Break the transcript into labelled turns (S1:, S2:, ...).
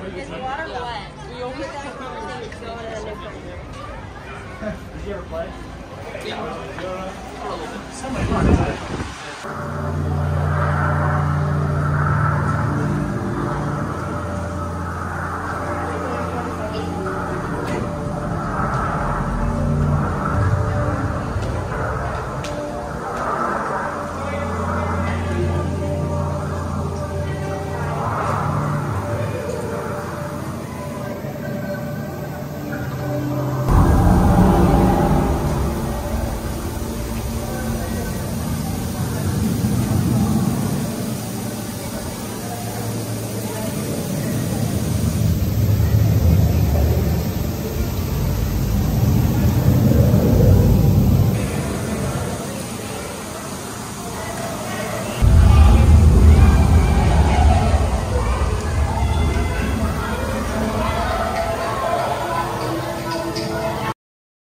S1: Is water wet? We always got a conversation going in a different room.
S2: Did you ever play?
S3: Yeah.
S2: Somebody fun, isn't it?